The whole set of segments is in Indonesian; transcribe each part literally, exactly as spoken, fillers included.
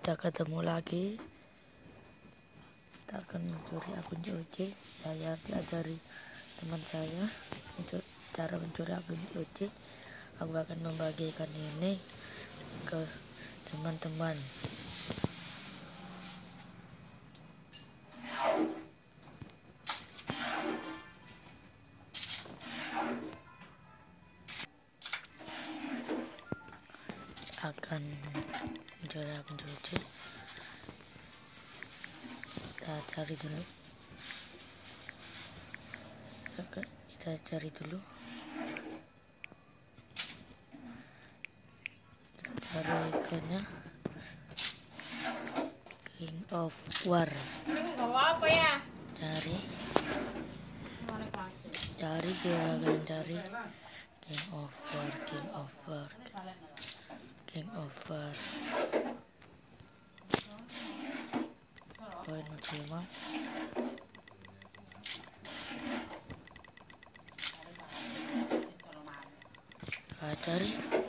kita ketemu lagi. Kita akan mencuri akun C O C. Saya pelajari teman saya untuk cara mencuri akun C O C. Aku akan membagikan ini ke teman-teman. Akan mencuri akun C O C. Kita cari dulu. Oke, kita cari dulu. Kita cari ikonnya King of War. Ini nggak apa ya? Cari. Cari kita akan cari King of War, King of War, King of War. Poin maksimal. Kita cari.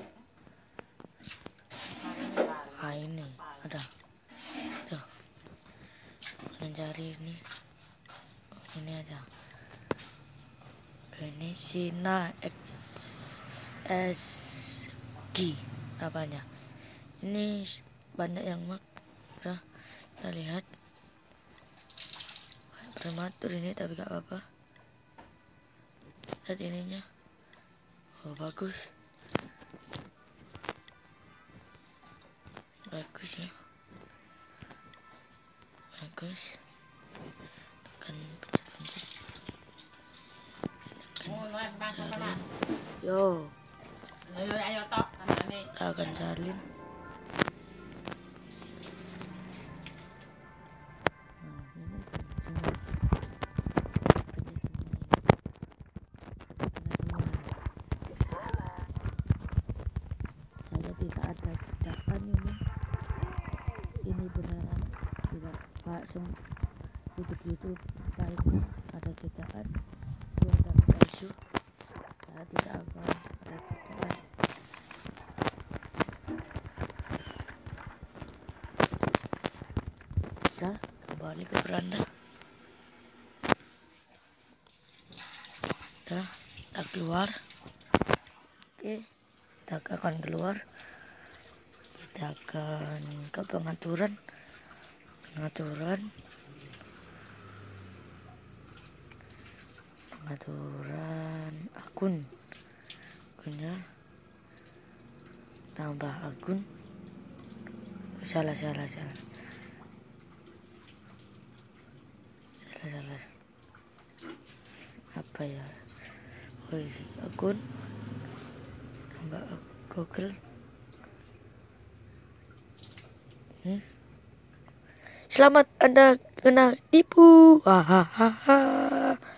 Ah, ini ada. Tuh. Mencari ini. Oh, ini aja. Ini Sina X S G namanya. Ini banyak yang mak. Udah kita lihat. Prematur ini tapi gak apa-apa. Lihat ininya. Oh, bagus. Bagus ya. Bagus. Tekan pencet-pencet. Salin. Yo. Ayo ayo tok ini. Kita akan salin. Saya tidak ada jedakan ini. Ini beneran tidak langsung gitu-gitu baiknya ada jedakan. Dia ada baju. Saya tidak akan ada jedakan. Kita kembali ke beranda. Dah, kita keluar. Oke, kita akan keluar. Kita akan ke pengaturan. Pengaturan. Pengaturan akun. Akunnya. Tambah akun. Salah, salah, salah. Salah, salah. Apa ya? Oh, akun. Tambah Google. Hmm? Selamat Anda kena tipu. Hahaha.